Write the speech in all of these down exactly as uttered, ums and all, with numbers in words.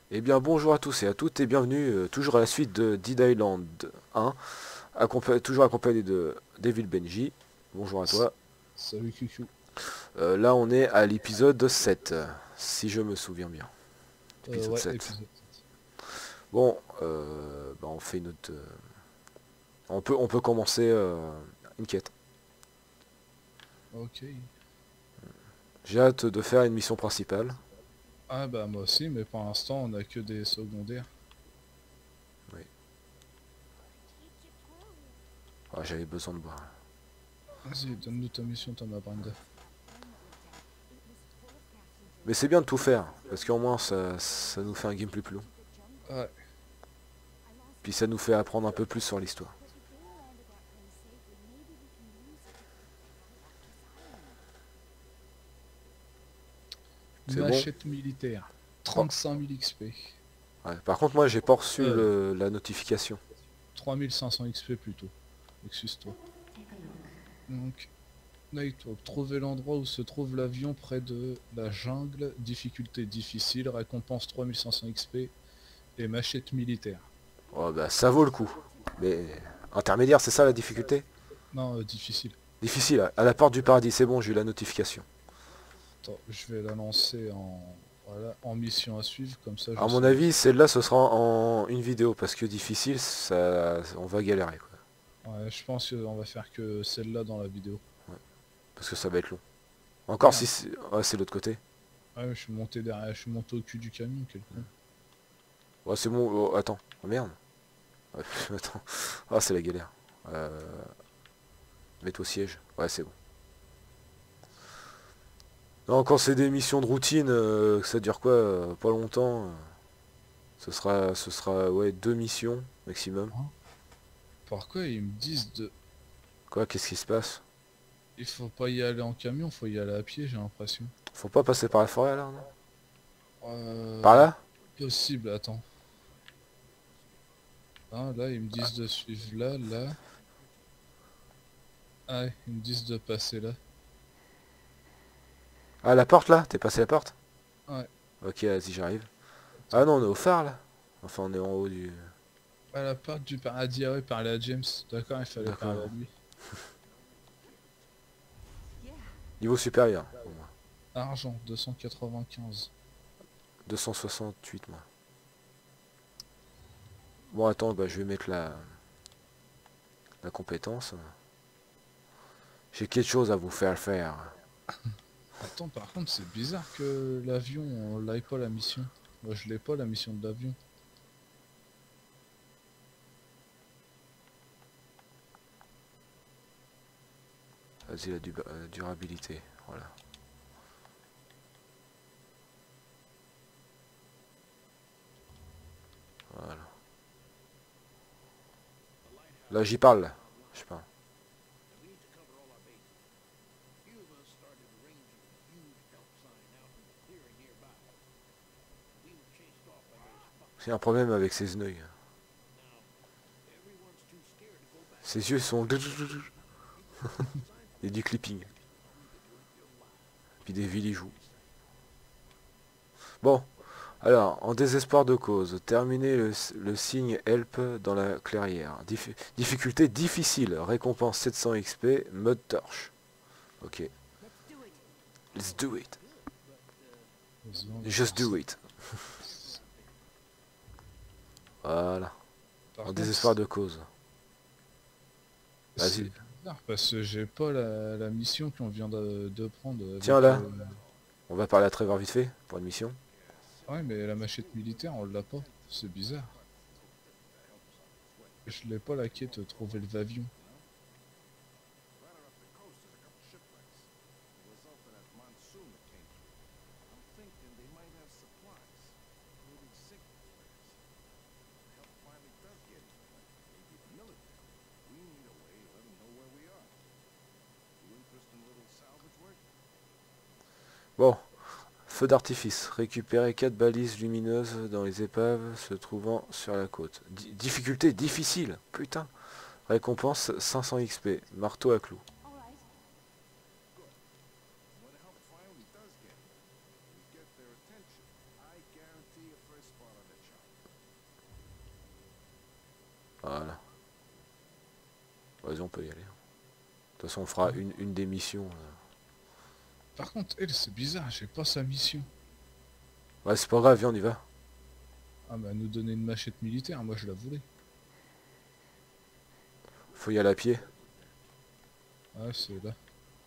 Eh bien bonjour à tous et à toutes et bienvenue euh, toujours à la suite de Dead Island un, accompa- toujours accompagné de Devil Benji. Bonjour à S- toi. Salut Q Q. Euh, là on est à l'épisode sept, euh, si je me souviens bien. Euh, Épisode ouais, sept. épisode sept. Bon, euh, bah, on fait notre... euh, on, peut, on peut commencer euh, une quête. Ok. J'ai hâte de faire une mission principale. Ah bah moi aussi, mais pour l'instant on a que des secondaires. Oui. Ah, j'avais besoin de boire. Vas-y, donne-nous ta mission, Thomas Brenda. Mais c'est bien de tout faire, parce qu'au moins ça, ça nous fait un gameplay plus long. Ouais, Puis ça nous fait apprendre un peu plus sur l'histoire. C'est bon? machette militaire. Oh, trente-cinq mille X P. ouais. Par contre moi j'ai pas reçu Euh, le- la notification. trois mille cinq cents X P plutôt. Excuse-toi. Donc, Nighthawk, trouver l'endroit où se trouve l'avion près de la jungle. Difficulté difficile, récompense trois mille cinq cents X P et machette militaire. Oh bah ça vaut le coup. Mais intermédiaire, c'est ça la difficulté? Non, euh, difficile. Difficile, à la porte du paradis, c'est bon, j'ai eu la notification. Attends, je vais la lancer en, voilà, en mission à suivre, comme ça je À mon saurai. avis, celle-là ce sera en une vidéo, parce que difficile, ça, on va galérer quoi. Ouais, je pense qu'on va faire que celle-là dans la vidéo. Parce que ça va être long. Encore si Merde. c'est ouais, c'est l'autre côté. Ouais, je suis monté derrière, je suis monté au cul du camion, quel con. Ouais, c'est bon, oh, attends. Oh, merde. Ouais, attends. Ah, c'est la galère. Euh... Mets-toi au siège. Ouais, c'est bon. Non, quand c'est des missions de routine, euh, que ça dure quoi, euh, pas longtemps. euh, ce sera, ce sera, ouais, deux missions maximum. Hein. Pourquoi ils me disent de... Quoi, qu'est-ce qui se passe? Il faut pas y aller en camion, faut y aller à pied, j'ai l'impression. Faut pas passer par la forêt là, non? Par Euh... là? Possible, attends. Hein, là, ils me disent de suivre là, là. Ah, ouais, ils me disent de passer là. Ah, la porte là? T'es passé la porte? Ouais, Ok, vas-y, j'arrive. Ah attends. non, on est au phare là. Enfin, on est en haut du... À la porte du paradis, ah ouais, parler à James. D'accord, il fallait parler à D'accord. lui. Niveau supérieur. Pour moi. Argent, deux cent quatre-vingt-quinze. deux cent soixante-huit, moi. Bon, attends, bah, je vais mettre la, la compétence. J'ai quelque chose à vous faire faire. Attends, par contre, c'est bizarre que l'avion, on l'aille pas la mission. Moi, je l'ai pas la mission de l'avion. Vas-y, la du- euh, durabilité. Voilà. Voilà. Là, j'y parle. Là. Je parle. J'ai un problème avec ses yeux. Ses yeux sont... Il y a du clipping. Puis des villes Bon, alors, en désespoir de cause, terminez le, le signe Help dans la clairière. Dif- difficulté difficile, récompense sept cents X P, mode torche. Ok, let's do it. Vas-y, on va Just faire do ça. it. Voilà, en Par contre, désespoir de cause. c'est Vas-y, bizarre parce que j'ai pas la, la mission qu'on vient de, de prendre tiens avec... là, euh, on va parler à Trevor vite fait, pour une mission. Ouais, mais la machette militaire, on l'a pas. C'est bizarre. Je l'ai pas la quête, trouver le Vavion. Bon, feu d'artifice, récupérer quatre balises lumineuses dans les épaves se trouvant sur la côte. Di- difficulté difficile, putain. Récompense cinq cents X P, marteau à clous. Voilà. Vas-y, on peut y aller. De toute façon, on fera une, une des missions. euh. Par contre, elle, c'est bizarre, j'ai pas sa mission. Ouais, c'est pas grave, viens, on y va. Ah bah nous donner une machette militaire, moi je la voulais. Faut y aller à pied. Ah c'est là.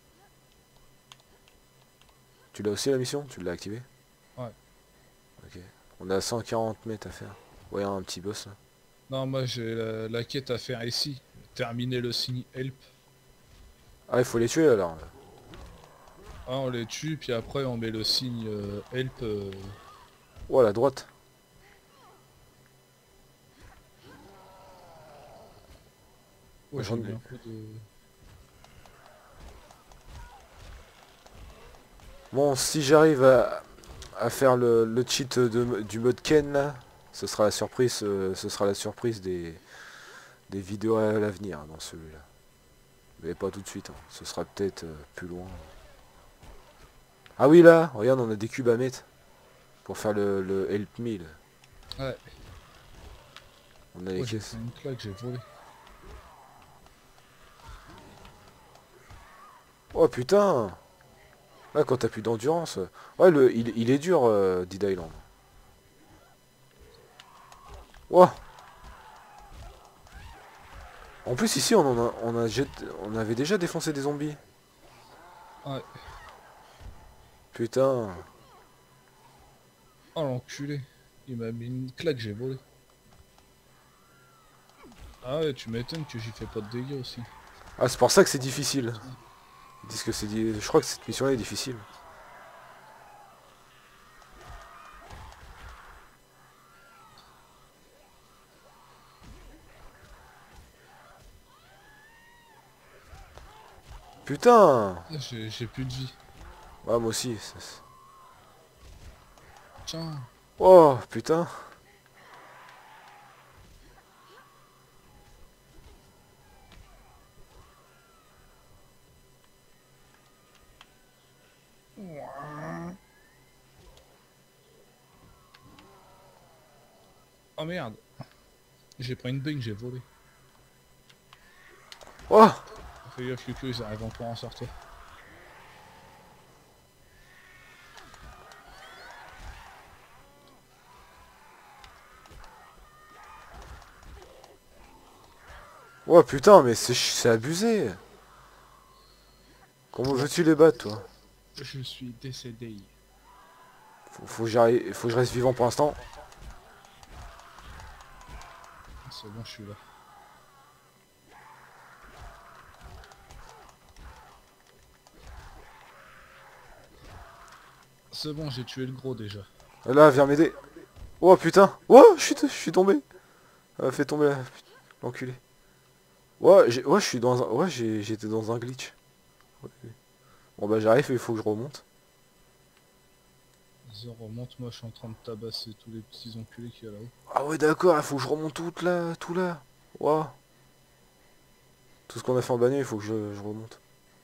Tu l'as aussi la mission? Tu l'as activée? Ouais. Ok. On a cent quarante mètres à faire. Ouais, un petit boss là. Non moi j'ai la, la quête à faire ici. Terminer le signe help. Ah, il faut les tuer alors. Ah on les tue puis après on met le signe euh, help. euh, Oh, à la droite. Ouais j'ai J'en eu ai... un coup de... Bon, si j'arrive à, à faire le, le cheat de- du mode Ken là, ce sera la surprise, euh, ce sera la surprise des, des vidéos à l'avenir dans celui-là. Mais pas tout de suite, hein. Ce sera peut-être euh, plus loin. Ah oui là, regarde, on a des cubes à mettre pour faire le, le help me là. Ouais. On a les Ouais j'ai caisses. fait une claque, j'ai volé. Oh putain! Là, quand t'as plus d'endurance. euh, Ouais, le, il, il est dur, euh, Dead Island. Wow. En plus, ici, on, en a, on, a jet- on avait déjà défoncé des zombies. Ouais. Putain. Oh l'enculé. Il m'a mis une claque, j'ai volé. Ah ouais tu m'étonnes que j'y fais pas de dégâts aussi. Ah, c'est pour ça que c'est difficile. Ils disent que c'est... di- Je crois que cette mission-là est difficile. Putain. Ah, J'ai j'ai plus de vie. Ouais, moi aussi. c'est- Tiens. Oh, putain. Oh merde. J'ai pris une baigne, j'ai volé. Oh. Fais gaffe que ils arrivent encore à en sortir. Oh, putain, mais c'est ch- c'est abusé. Comment veux-tu les battre, toi? Je suis décédé. Faut, faut que j'arrive- faut que je reste vivant pour l'instant. C'est bon, je suis là. C'est bon, j'ai tué le gros déjà. Là, viens m'aider. Oh, putain. Oh, je suis, je suis tombé. Elle m'a fait tomber là. L'enculé. Ouais, j'ai- ouais, je suis dans un... Ouais, j'ai- j'étais dans un glitch. Ouais. Bon bah j'arrive, il faut que je remonte. Zéro, remonte, moi je suis en train de tabasser tous les petits enculés qu'il y a là-haut. Ah ouais d'accord, il faut que je remonte tout là, tout là. Waouh. Tout ce qu'on a fait en bagnole, il faut que je, je remonte.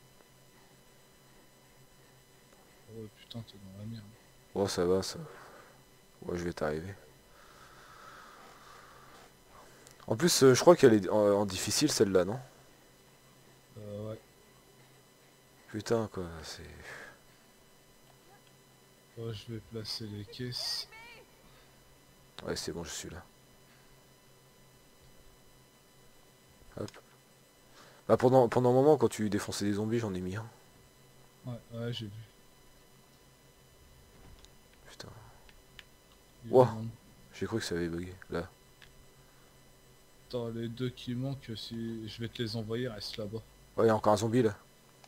Oh putain, t'es dans la merde. Oh ça va, ça. Ouais, je vais t'arriver. En plus, euh, je crois qu'elle est en, en difficile celle-là, non? Euh, ouais. Putain quoi, c'est... Oh, je vais placer les caisses. Ouais c'est bon, je suis là. Hop. Bah pendant, pendant un moment, quand tu défonçais des zombies, j'en ai mis un. Ouais, ouais, j'ai vu. Putain. Il Wow. manque- J'ai cru que ça avait bugué. Là. Attends, les deux qui manquent, si je vais te les envoyer, restent là-bas. Ouais, il y a encore un zombie là.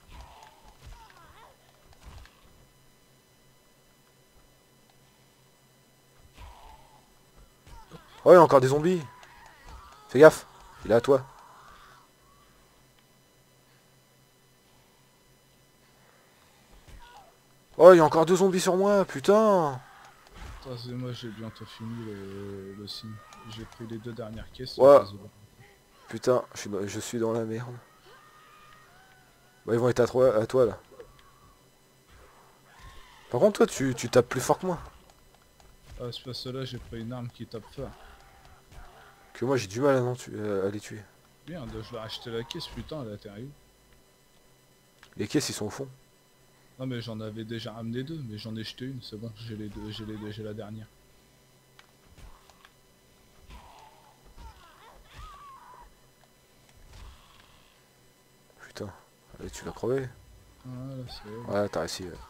Oh, il y a encore des zombies. Fais gaffe, il est à toi. Oh, il y a encore deux zombies sur moi, putain. Attends, c'est moi, j'ai bientôt fini le, le signe. J'ai pris les deux dernières caisses. Ouais. je les ai- Putain, je suis dans, je suis dans la merde. Bah, ils vont être à toi, à toi là. Par contre, toi, tu, tu tapes plus fort que moi. Ah, c'est pas cela, j'ai pris une arme qui tape fort. Ok. Que moi j'ai du mal à, non tu- à les tuer. Merde, je vais acheter la caisse, putain, elle atterrit où? Les caisses ils sont au fond. Non mais j'en avais déjà ramené deux, mais j'en ai jeté une, c'est bon, j'ai les deux, j'ai les deux, j'ai la dernière. Putain, allez, tu vas crever. Voilà, c'est bon. Ouais, t'as réussi. Ouais.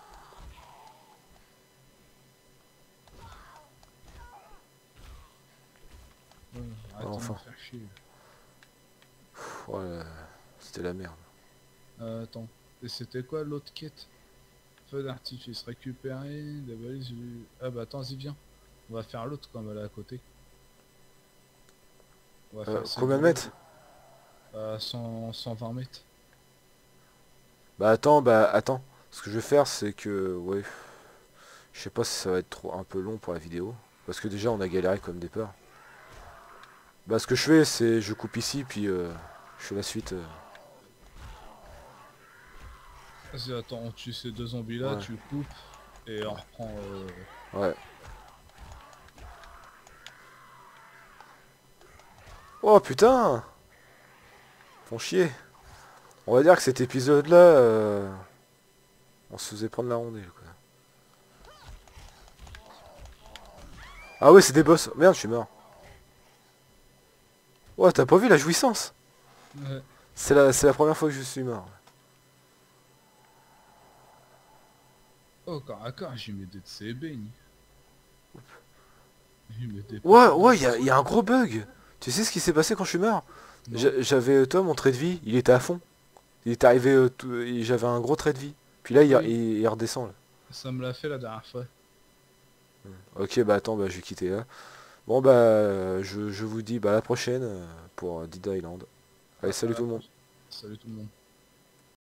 Ouais, arrête de Enfin. me faire chier. Pff, ouais, c'était la merde. Euh, attends, et c'était quoi l'autre quête? Feu d'artifice récupéré, des balises du... Ah bah attends, y viens. On va faire l'autre comme elle est à côté. On va Euh, faire celle combien de du mètres? à cent, cent vingt mètres. Bah attends, bah attends. Ce que je vais faire c'est que, ouais, je sais pas si ça va être trop un peu long pour la vidéo. Parce que déjà on a galéré comme des peurs. Bah ce que je fais c'est je coupe ici puis euh, je fais la suite. euh. Vas-y, attends, on tue ces deux zombies là, Ouais. tu coupes et on reprend. Euh... Ouais. Oh putain! Font chier. On va dire que cet épisode là, euh, on se faisait prendre la rondelle quoi. Ah ouais c'est des boss. Merde je suis mort. Ouais t'as pas vu la jouissance? Ouais. C'est la, c'est la première fois que je suis mort. Oh, corps à corps, j'y mets des de ces beignes. J'y mets des Ouais putains ouais de- y a, y a un gros bug. Tu sais ce qui s'est passé quand je suis mort? Non. J'a- J'avais, euh, toi mon trait de vie, il était à fond. Il est arrivé, euh, tout- et j'avais un gros trait de vie. Puis là il, Oui. il- il redescend là. Ça me l'a fait la dernière fois. Ok bah attends bah je vais quitter là. Bon bah euh, je, je vous dis bah à la prochaine euh, pour euh, Dead Island. Allez salut À la tout le monde. prochaine. Salut tout le monde.